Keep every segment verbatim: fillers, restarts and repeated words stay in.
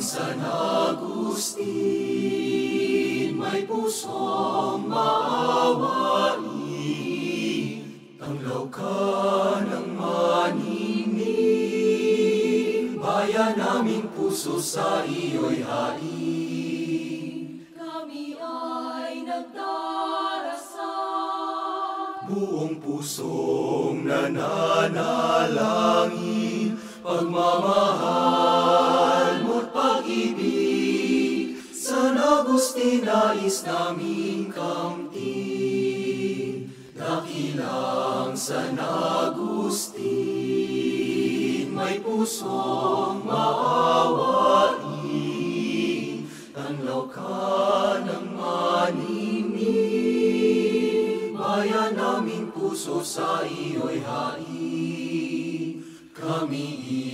San Agustin, may pusong maawain, tanglaw ka ng maningning, bayan naming puso sa iyo'y hain. Kami ay nagdarasal, Buong pusong nananalangin, pagmamahal mo't pag-ibig, San Agustin nais naming kamtin. Dakilang San Agustin, may pusong maawain, tanglaw ka ng maningning, bayan naming puso sa iyo'y hain. Kami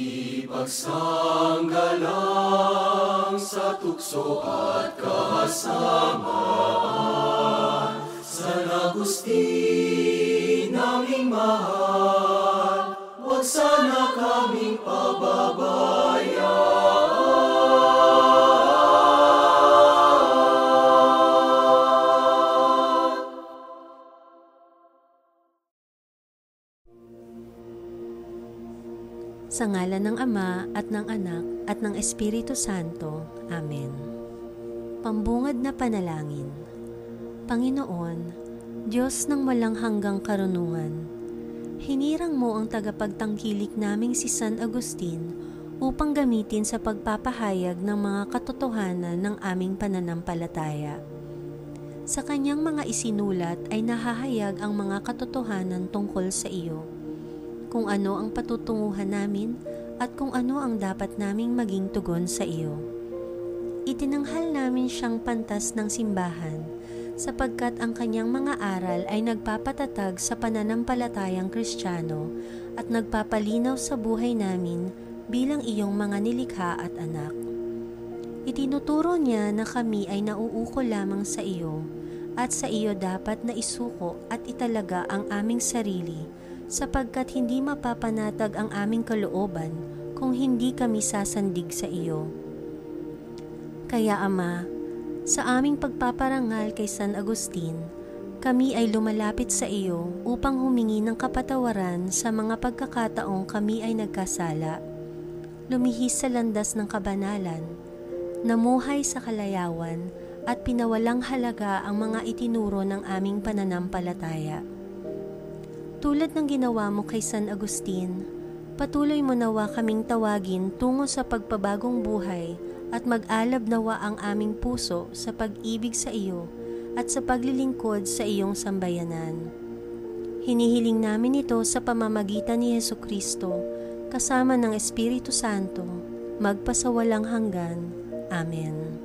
ipagsanggalang sa tukso at kasamaan, San Agustin naming mahal, huwag sana kaming pababayaan. Sa ngalan ng Ama at ng Anak at ng Espiritu Santo. Amen. Pambungad na panalangin. Panginoon, Diyos ng walang hanggang karunungan, hinirang mo ang tagapagtangkilik naming si San Agustin upang gamitin sa pagpapahayag ng mga katotohanan ng aming pananampalataya. Sa kanyang mga isinulat ay nahahayag ang mga katotohanan tungkol sa iyo, kung ano ang patutunguhan namin at kung ano ang dapat naming maging tugon sa iyo. Itinanghal namin siyang pantas ng simbahan sapagkat ang kanyang mga aral ay nagpapatatag sa pananampalatayang Kristiyano at nagpapalinaw sa buhay namin bilang iyong mga nilikha at anak. Itinuturo niya na kami ay nauukol lamang sa iyo at sa iyo dapat na isuko at italaga ang aming sarili sapagkat hindi mapapanatag ang aming kalooban kung hindi kami sasandig sa iyo. Kaya Ama, sa aming pagpaparangal kay San Agustin, kami ay lumalapit sa iyo upang humingi ng kapatawaran sa mga pagkakataong kami ay nagkasala, lumihis sa landas ng kabanalan, namuhay sa kalayawan at pinawalang halaga ang mga itinuro ng aming pananampalataya. Tulad ng ginawa mo kay San Agustin, patuloy mo nawa kaming tawagin tungo sa pagpabagong buhay at mag-alab nawa ang aming puso sa pag-ibig sa iyo at sa paglilingkod sa iyong sambayanan. Hinihiling namin ito sa pamamagitan ni Jesucristo, kasama ng Espiritu Santo, magpasawalang hanggan. Amen.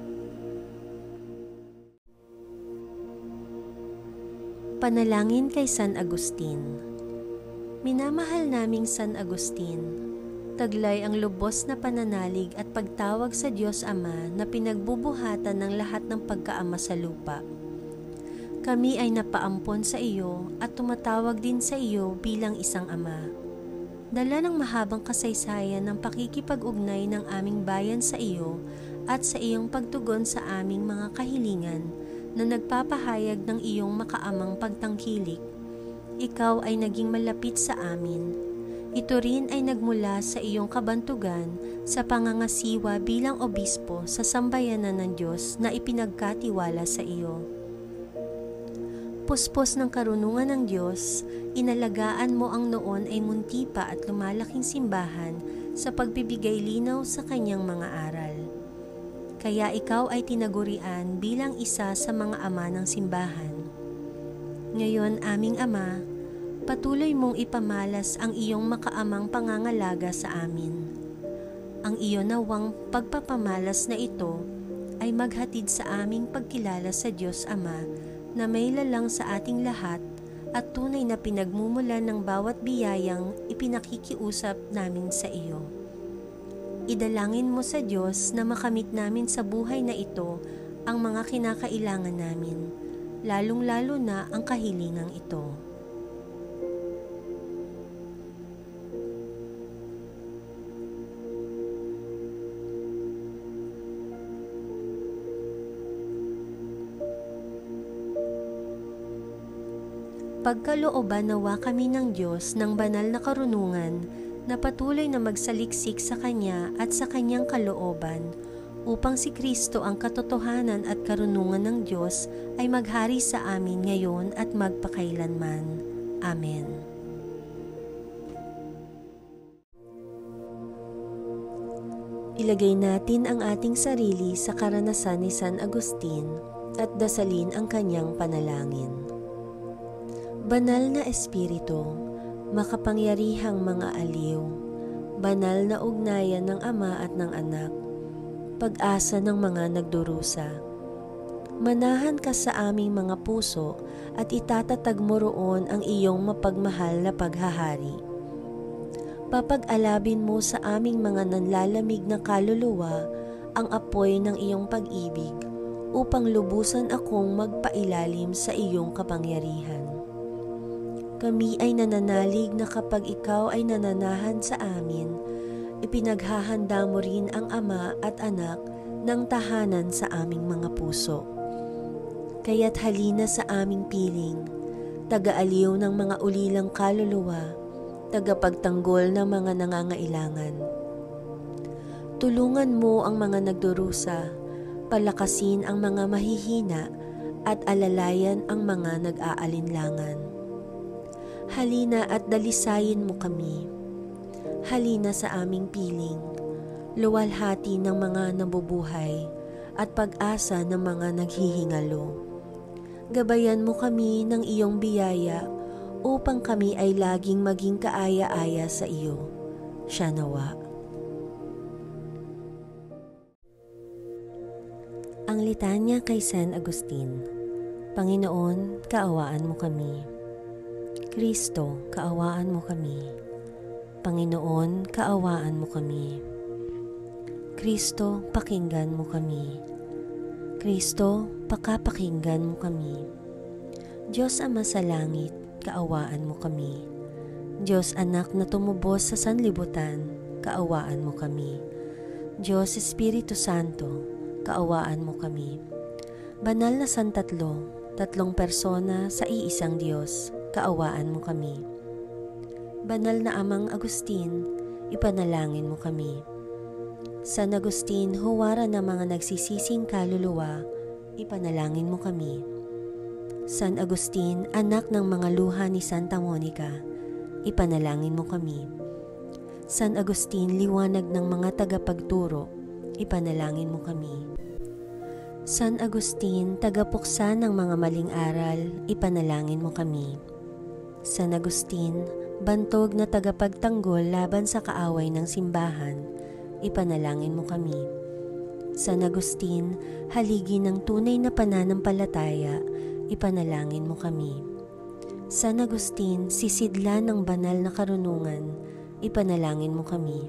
Panalangin kay San Agustin. Minamahal naming San Agustin, taglay ang lubos na pananalig at pagtawag sa Diyos Ama na pinagbubuhatan ng lahat ng pagkaama sa lupa. Kami ay napaampon sa iyo at tumatawag din sa iyo bilang isang ama. Dala ng mahabang kasaysayan ng pakikipag-ugnay ng aming bayan sa iyo at sa iyong pagtugon sa aming mga kahilingan na nagpapahayag ng iyong makaamang pagtangkilik, ikaw ay naging malapit sa amin. Ito rin ay nagmula sa iyong kabantugan sa pangangasiwa bilang obispo sa sambayanan ng Diyos na ipinagkatiwala sa iyo. Puspos ng karunungan ng Diyos, inalagaan mo ang noon ay munti pa at lumalaking simbahan sa pagbibigay linaw sa kanyang mga aral. Kaya ikaw ay tinagurian bilang isa sa mga ama ng simbahan. Ngayon, aming Ama, patuloy mong ipamalas ang iyong makaamang pangangalaga sa amin. Ang iyo nawang pagpapamalas na ito ay maghatid sa aming pagkilala sa Diyos Ama na may lalang sa ating lahat at tunay na pinagmumulan ng bawat biyayang ipinakikiusap namin sa iyo. Idalangin mo sa Diyos na makamit namin sa buhay na ito ang mga kinakailangan namin, lalong-lalo na ang kahilingang ito. Pagkalooban nawa kami ng Diyos ng banal na karunungan na patuloy na magsaliksik sa Kanya at sa Kanyang kalooban, upang si Kristo ang katotohanan at karunungan ng Diyos ay maghari sa amin ngayon at magpakailanman. Amen. Ilagay natin ang ating sarili sa karanasan ni San Agustin at dasalin ang kanyang panalangin. Banal na Espiritu, makapangyarihang mga aliw, banal na ugnayan ng Ama at ng Anak, pag-asa ng mga nagdurusa. Manahan ka sa aming mga puso at itatatag mo roon ang iyong mapagmahal na paghahari. Papag-alabin mo sa aming mga nanlalamig na kaluluwa ang apoy ng iyong pag-ibig upang lubusan akong magpailalim sa iyong kapangyarihan. Kami ay nananalig na kapag ikaw ay nananahan sa amin, ipinaghahanda mo rin ang Ama at Anak ng tahanan sa aming mga puso. Kaya't halina sa aming piling, taga-aliw ng mga ulilang kaluluwa, tagapagtanggol ng mga nangangailangan. Tulungan mo ang mga nagdurusa, palakasin ang mga mahihina at alalayan ang mga nag-aalinlangan. Halina at dalisayin mo kami. Halina sa aming piling, luwalhati ng mga nabubuhay at pag-asa ng mga naghihingalo. Gabayan mo kami ng iyong biyaya upang kami ay laging maging kaaya-aya sa iyo. Siya nawa. Ang litanya kay San Agustin. Panginoon, kaawaan mo kami. Kristo, kaawaan mo kami. Panginoon, kaawaan mo kami. Kristo, pakinggan mo kami. Kristo, pakapakinggan mo kami. Diyos Ama sa langit, kaawaan mo kami. Diyos Anak na tumubos sa sanlibutan, kaawaan mo kami. Diyos Espiritu Santo, kaawaan mo kami. Banal na Santatlo, tatlong persona sa iisang Diyos, kaawaan mo kami. Banal na Amang Agustin, ipanalangin mo kami. San Agustin, huwara ng mga nagsisising kaluluwa, ipanalangin mo kami. San Agustin, anak ng mga luha ni Santa Monica, ipanalangin mo kami. San Agustin, liwanag ng mga tagapagturo, ipanalangin mo kami. San Agustin, tagapuksa ng mga maling aral, ipanalangin mo kami. San Agustin, bantog na tagapagtanggol laban sa kaaway ng simbahan, ipanalangin mo kami. San Agustin, haligi ng tunay na pananampalataya, ipanalangin mo kami. San Agustin, sisidla ng banal na karunungan, ipanalangin mo kami.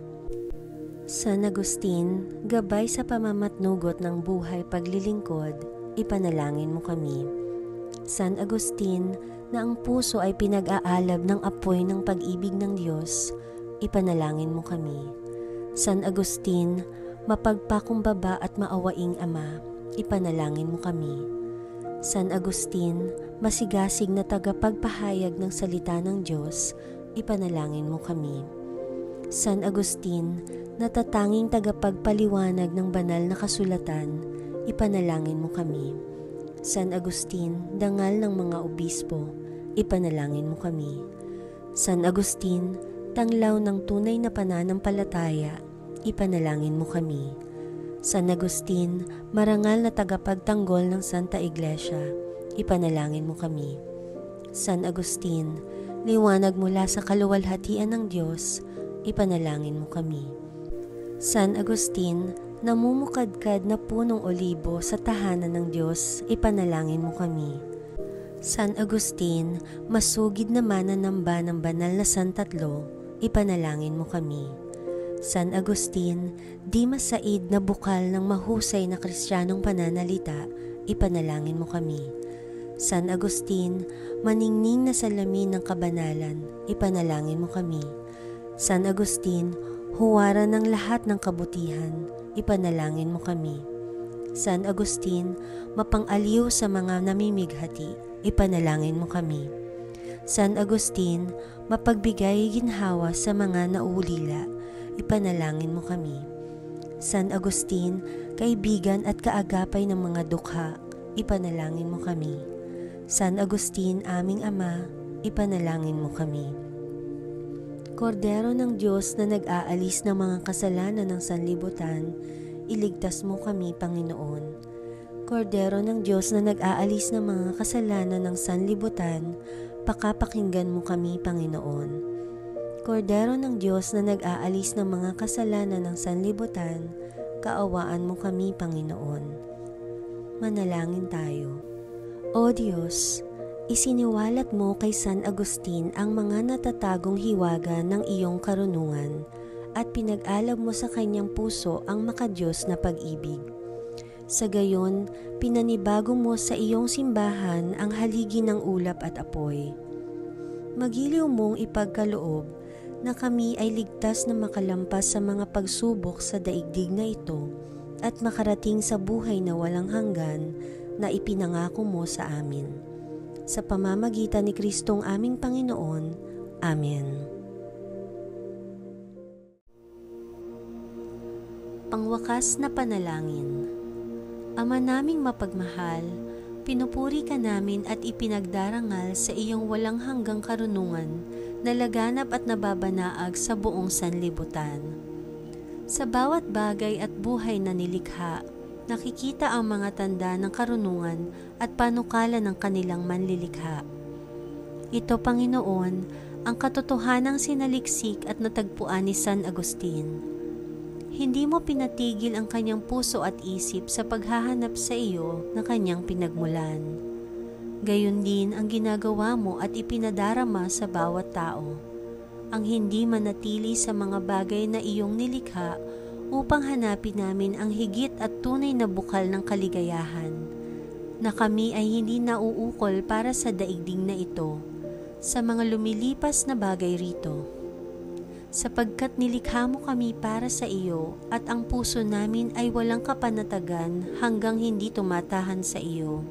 San Agustin, gabay sa pamamatnugot ng buhay paglilingkod, ipanalangin mo kami. San Agustin, na ang puso ay pinag-aalab ng apoy ng pag-ibig ng Diyos, ipanalangin mo kami. San Agustin, mapagpakumbaba at maawaing Ama, ipanalangin mo kami. San Agustin, masigasig na tagapagpahayag ng salita ng Diyos, ipanalangin mo kami. San Agustin, natatanging tagapagpaliwanag ng banal na kasulatan, ipanalangin mo kami. San Agustin, dangal ng mga obispo, ipanalangin mo kami. San Agustin, tanglaw ng tunay na pananampalataya, ipanalangin mo kami. San Agustin, marangal na tagapagtanggol ng Santa Iglesia, ipanalangin mo kami. San Agustin, liwanag mula sa kaluwalhatian ng Diyos, ipanalangin mo kami. San Agustin, namumukadkad na punong olibo sa tahanan ng Diyos, ipanalangin mo kami. San Agustin, masugid na mananamba ng banal na Santatlo, ipanalangin mo kami. San Agustin, di masaid na bukal ng mahusay na Kristiyanong pananalita, ipanalangin mo kami. San Agustin, maningning na salamin ng kabanalan, ipanalangin mo kami. San Agustin, huwara ng lahat ng kabutihan, ipanalangin mo kami. San Agustin, mapang-aliw sa mga namimighati, ipanalangin mo kami. San Agustin, mapagbigay ginhawa sa mga nauulila, ipanalangin mo kami. San Agustin, kaibigan at kaagapay ng mga dukha, ipanalangin mo kami. San Agustin, aming Ama, ipanalangin mo kami. Kordero ng Diyos na nag-aalis ng mga kasalanan ng sanlibutan, iligtas mo kami, Panginoon. Kordero ng Diyos na nag-aalis ng mga kasalanan ng sanlibutan, pakapakinggan mo kami, Panginoon. Kordero ng Diyos na nag-aalis ng mga kasalanan ng sanlibutan, kaawaan mo kami, Panginoon. Manalangin tayo. O Diyos, isiniwalat mo kay San Agustin ang mga natatagong hiwaga ng iyong karunungan at pinag-alab mo sa kanyang puso ang makadiyos na pag-ibig. Sa gayon, pinanibago mo sa iyong simbahan ang haligi ng ulap at apoy. Magiliw mong ipagkaloob na kami ay ligtas na makalampas sa mga pagsubok sa daigdig na ito at makarating sa buhay na walang hanggan na ipinangako mo sa amin. Sa pamamagitan ni Kristong aming Panginoon. Amen. Pangwakas na panalangin. Ama naming mapagmahal, pinupuri ka namin at ipinagdarangal sa iyong walang hanggang karunungan na laganap at nababanaag sa buong sanlibutan. Sa bawat bagay at buhay na nilikha, nakikita ang mga tanda ng karunungan at panukala ng kanilang manlilikha. Ito, Panginoon, ang katotohanang sinaliksik at natagpuan ni San Agustin. Hindi mo pinatigil ang kanyang puso at isip sa paghahanap sa iyo na kanyang pinagmulan. Gayon din ang ginagawa mo at ipinadarama sa bawat tao, ang hindi manatili sa mga bagay na iyong nilikha upang hanapin namin ang higit at tunay na bukal ng kaligayahan, na kami ay hindi nauukol para sa daigdig na ito, sa mga lumilipas na bagay rito. Sapagkat nilikha mo kami para sa iyo at ang puso namin ay walang kapanatagan hanggang hindi tumatahan sa iyo.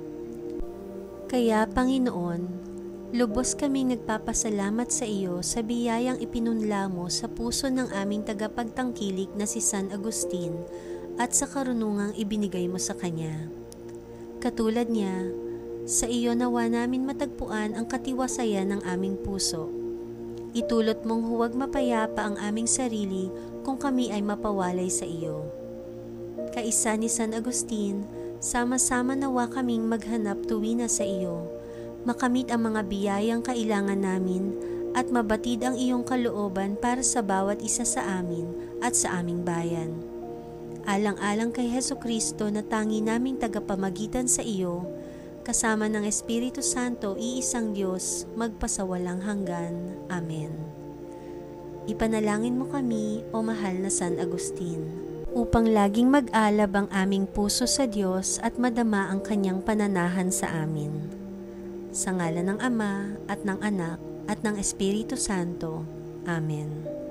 Kaya, Panginoon, lubos kaming nagpapasalamat sa iyo sa biyayang ipinunla mo sa puso ng aming tagapagtangkilik na si San Agustin at sa karunungang ibinigay mo sa kanya. Katulad niya, sa iyo nawa namin matagpuan ang katiwasayan ng aming puso. Itulot mong huwag mapayapa ang aming sarili kung kami ay mapawalay sa iyo. Kaisa ni San Agustin, sama-sama nawa kaming maghanap tuwina sa iyo, makamit ang mga biyayang kailangan namin at mabatid ang iyong kalooban para sa bawat isa sa amin at sa aming bayan. Alang-alang kay Hesukristo na tangi naming tagapamagitan sa iyo, kasama ng Espiritu Santo, iisang Diyos, magpasawalang hanggan. Amen. Ipanalangin mo kami, o mahal na San Agustin, upang laging mag-alab ang aming puso sa Diyos at madama ang kanyang pananahan sa amin. Sa ngalan ng Ama at ng Anak at ng Espiritu Santo. Amen.